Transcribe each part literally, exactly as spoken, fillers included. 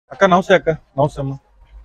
అక్క నమస్తే అక్క నమస్తే అమ్మ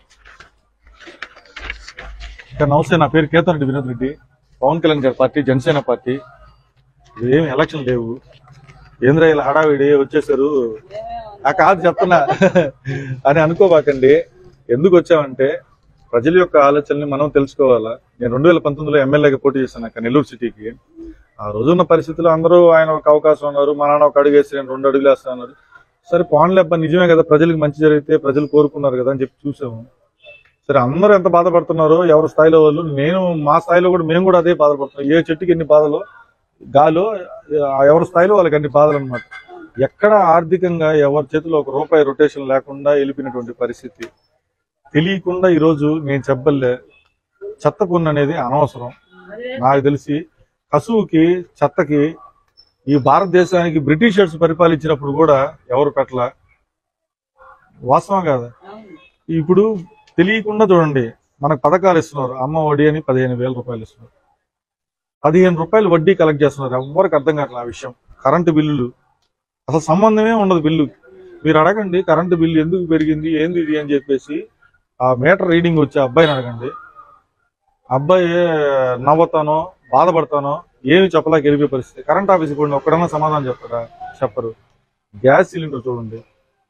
అక్క నమస్తే నా పేరు కేతన్ రెడ్డి వినోద్ రెడ్డి పవన్ కళ్యాణ్ గారి పార్టీ జనసేన పార్టీ ఏమి ఎలక్షన్ లేవు ఏంద్ర ఇలా హడావిడి వచ్చేసారు ఆ కాదు చెప్తున్నా అని అనుకోబాకండి ఎందుకు వచ్చామంటే ప్రజల యొక్క ఆలోచనని మనం తెలుసుకోవాలా నేను రెండు వేల పంతొమ్మిదిలో ఎమ్మెల్యేగా పోటీ చేశాను అక్క నెల్లూరు సిటీకి ఆ రోజున్న పరిస్థితుల్లో అందరూ ఆయన ఒక అవకాశం ఉన్నారు మా నాన్న ఒక అడుగు వేసి నేను రెండు అడుగులు వేస్తున్నారు సరే పవన్ అబ్బా నిజమే కదా ప్రజలకు మంచి జరిగితే ప్రజలు కోరుకున్నారు కదా అని చెప్పి చూసాము సరే అందరూ ఎంత బాధపడుతున్నారో ఎవరి స్థాయిలో వాళ్ళు నేను మా స్థాయిలో కూడా మేము కూడా అదే బాధపడుతున్నాం ఏ చెట్టుకి ఎన్ని బాధలు గాలో ఎవరి స్థాయిలో వాళ్ళకి అన్ని బాధలు అనమాట ఎక్కడ ఆర్థికంగా ఎవరి చేతిలో ఒక రూపాయి రొటేషన్ లేకుండా వెళ్ళిపోయినటువంటి పరిస్థితి తెలియకుండా ఈరోజు నేను చెప్పలే చెత్త పన్ను అనేది అనవసరం నాకు తెలిసి కసువుకి చెత్తకి ఈ భారతదేశానికి బ్రిటిషర్స్ పరిపాలించినప్పుడు కూడా ఎవరు పెట్టల వాస్తవం కాదా ఇప్పుడు తెలియకుండా చూడండి మనకు పథకాలు ఇస్తున్నారు అమ్మ ఒడి అని పదిహేను వేల రూపాయలు ఇస్తున్నారు పదిహేను రూపాయలు వడ్డీ కలెక్ట్ చేస్తున్నారు ఎవరికి అర్థం కావట్లేదు ఆ విషయం కరెంటు బిల్లులు అసలు సంబంధమే ఉండదు బిల్లు మీరు అడగండి కరెంటు బిల్లు ఎందుకు పెరిగింది ఏంది ఇది అని చెప్పేసి ఆ మీటర్ రీడింగ్ వచ్చే అబ్బాయిని అడగండి అబ్బాయి నవ్వుతానో బాధపడతానో ఏమి చెప్పలేక వెళ్ళిపోయే పరిస్థితి కరెంట్ ఆఫీస్కి కూడా ఒక్కడన్నా సమాధానం చెప్తారా చెప్పరు గ్యాస్ సిలిండర్ చూడండి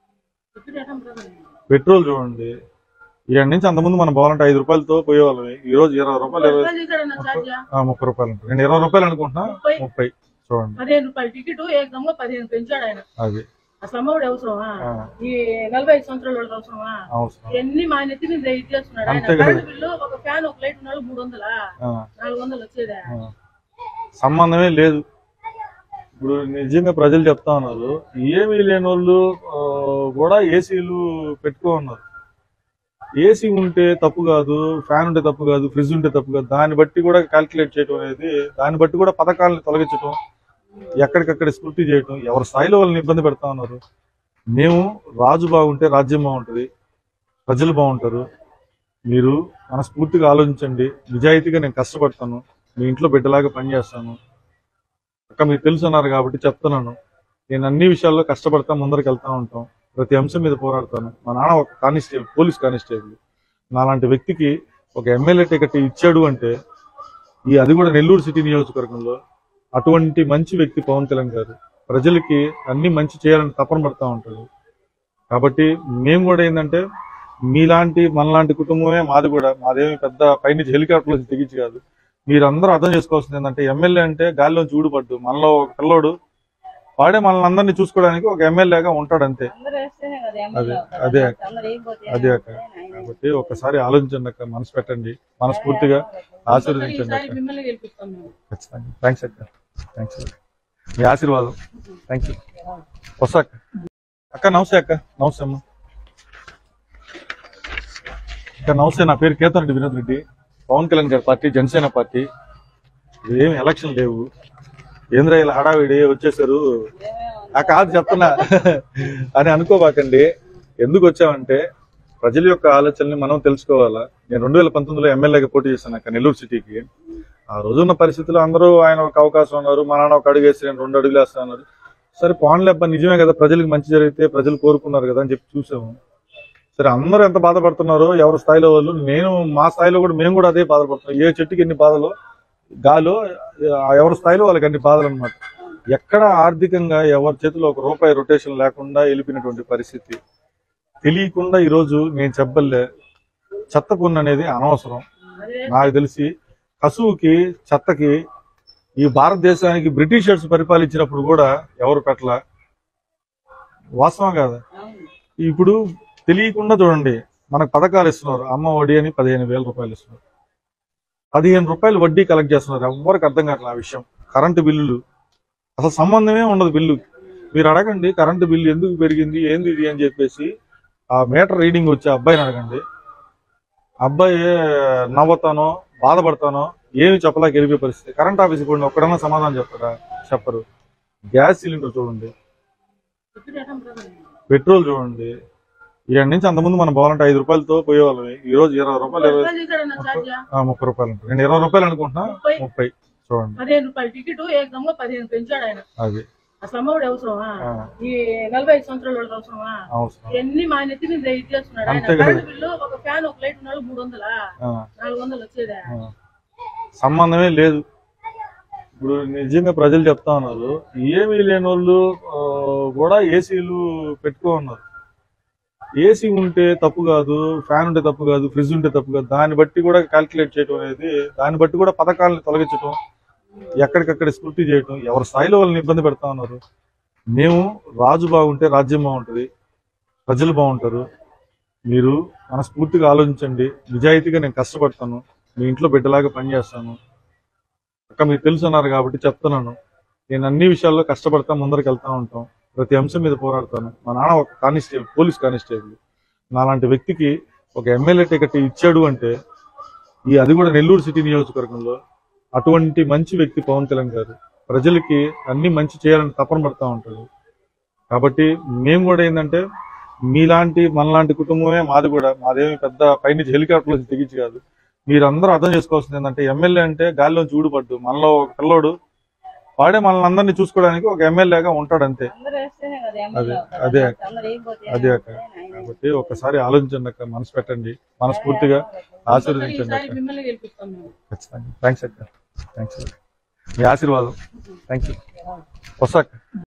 పెట్రోల్ చూడండి ఇక్కడి నుంచి అంతకుముందు మనం పోవాలంటే ఐదు రూపాయలతో పోయేవాళ్ళం ఈ రోజు ఇరవై రూపాయలు ముప్పై రూపాయలు ఉంటుంది నేను ఇరవై రూపాయలు అనుకుంటున్నా ముప్పై చూడండి పదిహేను రూపాయలు టికెట్ ఏకంగా పదిహేను పెంచాడు ఆయన అది అసలు అమ్మఒడి అవసరమా ఈ నలభై ఐదు సంవత్సరాల వాళ్ళకి అవసరమా ఎన్ని మా నెత్తి మీద ఇది చేస్తున్నాడు ఆయన కరెంట్ బిల్లు ఒక ఫ్యాన్ ఒక లైట్ ఉన్నాడు మూడు వందలా నాలుగు వందలు వచ్చేదా సంబంధమే లేదు ఇప్పుడు నిజంగా ప్రజలు చెప్తా ఉన్నారు ఏమీ లేని వాళ్ళు కూడా ఏసీలు పెట్టుకో ఉన్నారు ఏసీ ఉంటే తప్పు కాదు ఫ్యాన్ ఉంటే తప్పు కాదు ఫ్రిడ్జ్ ఉంటే తప్పు కాదు దాన్ని బట్టి కూడా క్యాల్కులేట్ చేయడం అనేది దాన్ని బట్టి కూడా పథకాలను తొలగించడం ఎక్కడికక్కడ స్ఫూర్తి చేయటం ఎవరి స్థాయిలో వాళ్ళని ఇబ్బంది పెడతా ఉన్నారు మేము రాజు బాగుంటే రాజ్యం బాగుంటుంది ప్రజలు బాగుంటారు మీరు మనస్ఫూర్తిగా ఆలోచించండి నిజాయితీగా నేను కష్టపడతాను మీ ఇంట్లో బిడ్డలాగా పనిచేస్తాను అక్క మీకు తెలుసున్నారు కాబట్టి చెప్తున్నాను నేను అన్ని విషయాల్లో కష్టపడతా ముందరికి వెళ్తా ఉంటాం ప్రతి అంశం మీద పోరాడతాను మా నాన్న ఒక కానిస్టేబుల్ పోలీస్ కానిస్టేబుల్ నాలాంటి వ్యక్తికి ఒక ఎమ్మెల్యే టికెట్ ఇచ్చాడు అంటే ఈ అది కూడా నెల్లూరు సిటీ నియోజకవర్గంలో అటువంటి మంచి వ్యక్తి పవన్ కళ్యాణ్ గారు ప్రజలకి అన్ని మంచి చేయాలని తపన పడతా ఉంటాడు కాబట్టి మేము కూడా ఏంటంటే మీలాంటి మనలాంటి కుటుంబమే మాది కూడా మాదేమి పెద్ద పైనుంచి హెలికాప్టర్లో దిగించి కాదు మీరందరూ అర్థం చేసుకోవాల్సింది ఏంటంటే ఎమ్మెల్యే అంటే గాలిలోంచి ఊడిపడ్డు మనలో ఒక పిల్లోడు వాడే మనల్ని అందరినీ చూసుకోవడానికి ఒక ఎమ్మెల్యేగా ఉంటాడు అంతే అదే అదే అదే అక్క కాబట్టి ఒకసారి ఆలోచించండి అక్క మనసు పెట్టండి మనస్ఫూర్తిగా ఆశీర్వదించండి అక్క ఖచ్చితంగా థ్యాంక్స్ అక్క థ్యాంక్స్ మీ ఆశీర్వాదం థ్యాంక్ యూ వస్తా అక్క అక్క నమస్తే అక్క నమస్తే అమ్మ అక్క నమస్తే నా పేరు కేతన్ రెడ్డి వినోద్ రెడ్డి పవన్ కళ్యాణ్ గారి పార్టీ జనసేన పార్టీ ఏమి ఎలక్షన్ లేవు ఏంద్ర ఇలా హడావిడి వచ్చేసారు ఆ కాదు చెప్తున్నా అని అనుకోబాకండి ఎందుకు వచ్చామంటే ప్రజల యొక్క ఆలోచనని మనం తెలుసుకోవాలా నేను రెండు వేల పంతొమ్మిదిలో ఎమ్మెల్యేగా పోటీ చేశాను అక్క నెల్లూరు సిటీకి ఆ రోజున్న పరిస్థితుల్లో అందరూ ఆయన ఒక అవకాశం ఉన్నారు మా నాన్న ఒక అడుగు వేసి నేను రెండు అడుగులు వేస్తున్నారు సరే పవన్ అబ్బా నిజమే కదా ప్రజలకు మంచి జరిగితే ప్రజలు కోరుకున్నారు కదా అని చెప్పి చూసాము సరే అందరూ ఎంత బాధపడుతున్నారో ఎవరి స్థాయిలో వాళ్ళు నేను మా స్థాయిలో కూడా మేము కూడా అదే బాధపడుతున్నాం ఏ చెట్టుకి ఎన్ని బాధలు గాలో ఎవరి స్థాయిలో వాళ్ళకి అన్ని బాధలు అనమాట ఎక్కడ ఆర్థికంగా ఎవరి చేతిలో ఒక రూపాయి రొటేషన్ లేకుండా వెళ్ళిపోయినటువంటి పరిస్థితి తెలియకుండా ఈరోజు నేను చెప్పలే చెత్త పన్ను అనేది అనవసరం నాకు తెలిసి కసువుకి చెత్తకి ఈ భారతదేశానికి బ్రిటిషర్స్ పరిపాలించినప్పుడు కూడా ఎవరు పెట్టల వాస్తవం కాదా ఇప్పుడు తెలియకుండా చూడండి మనకు పథకాలు ఇస్తున్నారు అమ్మ ఒడి అని పదిహేను వేల రూపాయలు ఇస్తున్నారు పదిహేను రూపాయలు వడ్డీ కలెక్ట్ చేస్తున్నారు ఎవరికి అర్థం కావట్లేదు ఆ విషయం కరెంటు బిల్లులు అసలు సంబంధమే ఉండదు బిల్లు మీరు అడగండి కరెంటు బిల్లు ఎందుకు పెరిగింది ఏంది ఇది అని చెప్పేసి ఆ మీటర్ రీడింగ్ వచ్చే అబ్బాయిని అడగండి అబ్బాయి నవ్వుతానో బాధపడతానో ఏమి చెప్పలేక వెళ్ళిపోయే పరిస్థితి కరెంట్ ఆఫీస్కి కూడా ఒక్కడన్నా సమాధానం చెప్తారా చెప్పరు గ్యాస్ సిలిండర్ చూడండి పెట్రోల్ చూడండి ఇక్కడి నుంచి అంతకుముందు మనం పోవాలంటే ఐదు రూపాయలతో పోయేవాళ్ళం ఈ రోజు ఇరవై రూపాయలు ముప్పై రూపాయలు ఉంటుంది నేను ఇరవై రూపాయలు అనుకుంటున్నా ముప్పై చూడండి పదిహేను రూపాయలు టికెట్ ఏకంగా పదిహేను పెంచాడు ఆయన అది అసలు అమ్మఒడి అవసరమా? ఈ నలభై ఐదు సంవత్సరాల వాళ్ళకి అవసరమా? ఎన్ని మా నెత్తి మీద ఇది చేస్తున్నాడు ఆయన. కరెంట్ బిల్లు ఒక ఫ్యాన్ ఒక లైట్ ఉన్నాడు మూడు వందలా నాలుగు వందలు వచ్చేదా? సంబంధమే లేదు. ఇప్పుడు నిజంగా ప్రజలు చెప్తా ఉన్నారు, ఏమీ లేని వాళ్ళు కూడా ఏసీలు పెట్టుకో ఉన్నారు. ఏసీ ఉంటే తప్పు కాదు, ఫ్యాన్ ఉంటే తప్పు కాదు, ఫ్రిడ్జ్ ఉంటే తప్పు కాదు. దాన్ని బట్టి కూడా క్యాల్కులేట్ చేయడం అనేది, దాన్ని బట్టి కూడా పథకాలను తొలగించడం, ఎక్కడికక్కడ స్ఫూర్తి చేయడం, ఎవరి స్థాయిలో వాళ్ళని ఇబ్బంది పెడతా ఉన్నారు. మేము రాజు బాగుంటే రాజ్యం బాగుంటుంది, ప్రజలు బాగుంటారు. మీరు మనస్ఫూర్తిగా ఆలోచించండి. నిజాయితీగా నేను కష్టపడతాను, మీ ఇంట్లో బిడ్డలాగా పనిచేస్తాను. అక్క మీకు తెలుసు అన్నారు కాబట్టి చెప్తున్నాను. నేను అన్ని విషయాల్లో కష్టపడతా, ముందరికి వెళ్తా ఉంటాం. ప్రతి అంశం మీద పోరాడతాను. మా నాన్న ఒక కానిస్టేబుల్, పోలీస్ కానిస్టేబుల్. నాలాంటి వ్యక్తికి ఒక ఎమ్మెల్యే టికెట్ ఇచ్చాడు అంటే, ఈ అది కూడా నెల్లూరు సిటీ నియోజకవర్గంలో, అటువంటి మంచి వ్యక్తి పవన్ కళ్యాణ్ గారు. ప్రజలకి అన్ని మంచి చేయాలని తపన పడతా ఉంటాడు. కాబట్టి మేము కూడా ఏంటంటే, మీలాంటి మనలాంటి కుటుంబమే మాది కూడా. మాదేమి పెద్ద పైనుంచి హెలికాప్టర్లో దిగించి కాదు. మీరందరూ అర్థం చేసుకోవాల్సింది ఏంటంటే, ఎమ్మెల్యే అంటే గాలిలోంచి ఊడిపడ్డు. మనలో ఒక పిల్లోడు వాడే మనల్ని అందరినీ చూసుకోవడానికి ఒక ఎమ్మెల్యేగా ఉంటాడు అంతే. అదే అదే అదే అక్క. కాబట్టి ఒకసారి ఆలోచించండి అక్క, మనసు పెట్టండి, మనస్ఫూర్తిగా ఆశీర్వదించండి అక్క. ఖచ్చితంగా. థ్యాంక్స్ అక్క, థ్యాంక్స్. మీ ఆశీర్వాదం. Thank you. వస్తా అక్క.